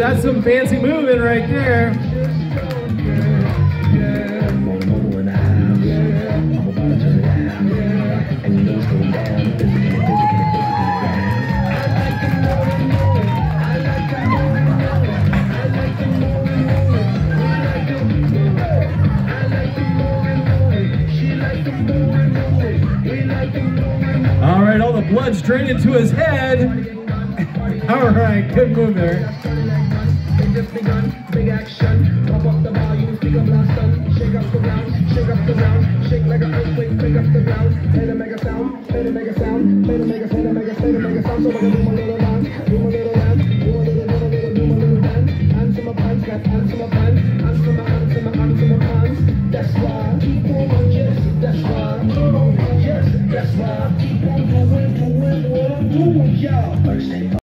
that's some fancy moving right there. All right, all the blood's draining to his head. All right, good move there. Big action, pop up the volume, speak up last time, shake up the ground, shake up the ground, shake like an earthquake, pick up the ground, play the mega sound, play the mega sound, play the mega, play the mega, play the mega sound, so I can do my little dance, do my little dance, do my little dance, hands to my pants, got hands to my pants, hands to my hands to my hands to my pants, that's why, keep on, yes, that's why, yes, that's why, keep on doing what I'm doing, y'all.